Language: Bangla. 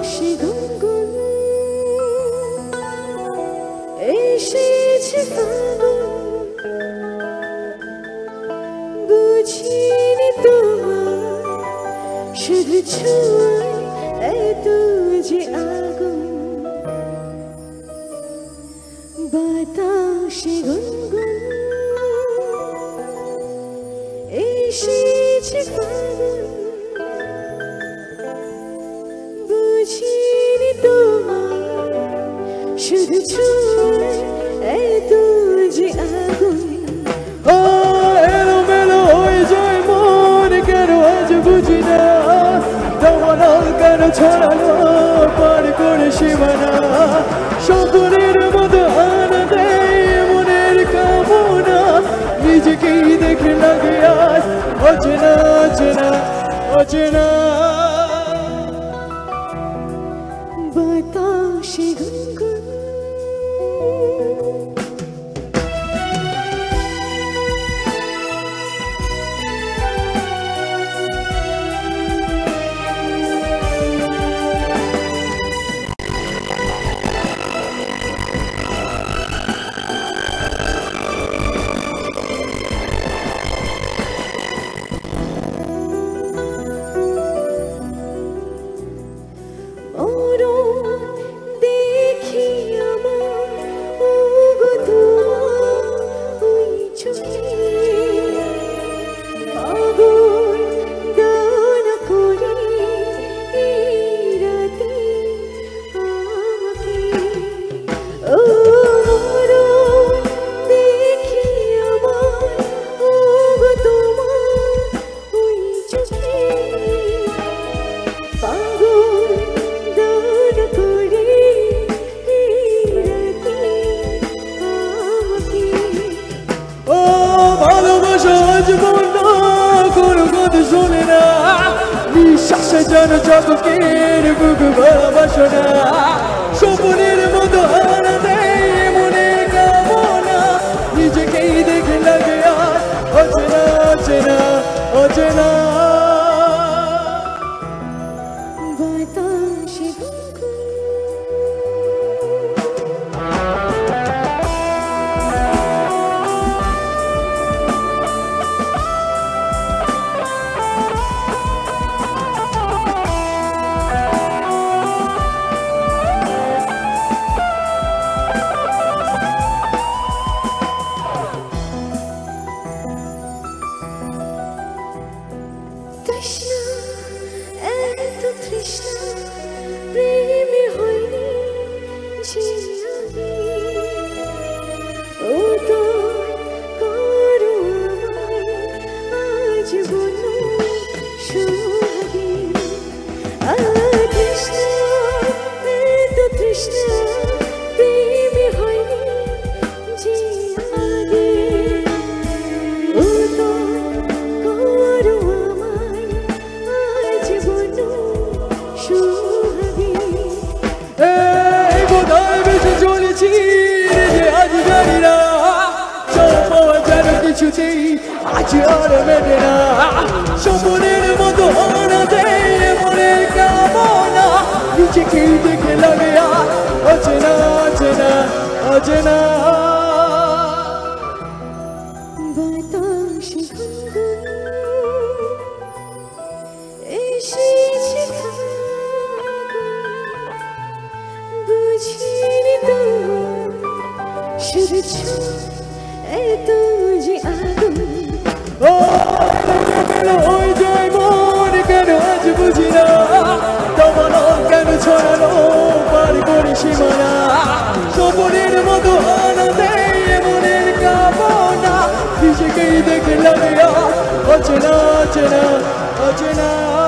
বাতাসে গুনগুন এসেছে ফাগুন বুঝিনি তোমার শুধু ছোঁয়ায় এত যে আগুন বাতাসে গুনগুন এসেছে ফাগুন বুঝিনি তোমার শুধু ছোঁয়ায় এত যে আগুন ও এলোমেলো হয়ে যায় মন কেন আজ বুঝি না দাওয়াল কেন ছড়ালো পার করে সীমানা স্বপ্নের মতো আনা দেয় মনের কামনা নিজেকেই দেখে লাগে আজ অচেনা অচেনা অচেনা বাতাসে গুনগুন দেখি আমার ওগো তোমার ওই চোখে আগুন দান করে এই রাতে আমাকে ও দেখি আমার ওগো তোমার ওই চোখে আগুন দান করে এই রাতে আমাকে ও ভালোবাসা আজ বন্ধ কোনো কথা শোনে না নিঃশ্বাসে যেন জগতের বুক ভালোবাসো না স্বপ্নের মতো হারা দেয় মনের কামনা নিজেকেই দেখে লাগে আর অচেনা অচেনা অচেনা বাতাসে গুনগুন তৃষ্ণা এত তৃষ্ণা প্রেমে হয়নি যে আমি ও তো করো আমায় আজ বলো সোহাগী তৃষ্ণা এত তৃষ্ণা প্রেমে হয়নি যে আগে ও তো করো আমায় আজ বলো সোহাগী এই বোধহয় বেঁচে চলেছি যে আজ জানি না সম্ভব যেন কিছুতেই আজ আর মেটে না স্বপ্নের মতো হারা দেয় মনের কামনা নিজেকেই দেখে লাগে আর অচেনা অচেনা অচেনা বাতাসে গুনগুন এসেছে ফাগুন বুঝিনি তোমার শুধু ছোঁয়ায় এত যে আগুন ও এলোমেলো হয়ে যায় মন কেন আজ বুঝি না দাওয়াল কেন ছড়ালো পার করে সীমানা স্বপ্নের মতো আনা দেয় মনের কামনা নিজেকেই দেখে লাগে আর অচেনা অচেনা অচেনা